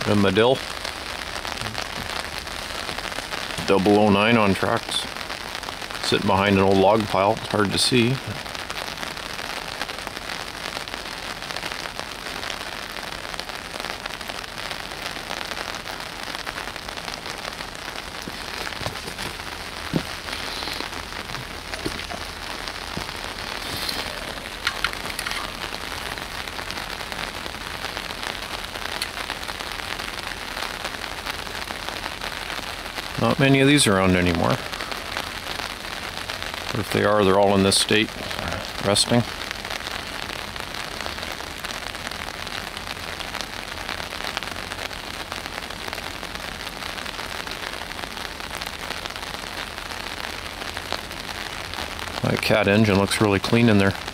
A Medill 009 on tracks. Sitting behind an old log pile. It's hard to see. Not many of these around anymore. Or if they are, they're all in this state, resting. My Cat engine looks really clean in there.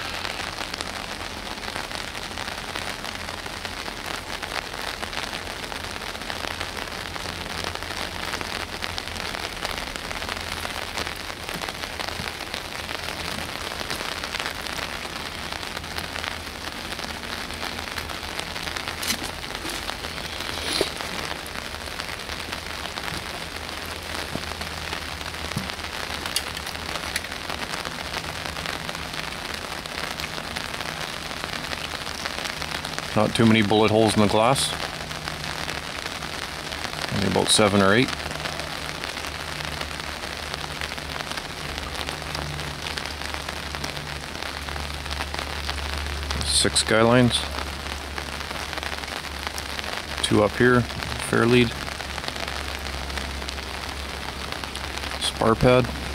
Not too many bullet holes in the glass. Only about 7 or 8. Six guy lines. 2 up here, fair lead. Spar pad.